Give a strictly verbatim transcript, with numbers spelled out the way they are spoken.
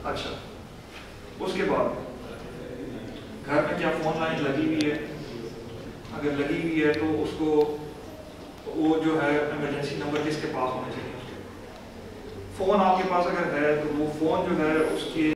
अच्छा, उसके बाद घर में क्या फोन लाइन लगी हुई है? अगर लगी हुई है तो उसको वो जो है इमरजेंसी नंबर किसके पास होने चाहिए? उसके फोन आपके पास अगर है तो वो फोन जो है उसके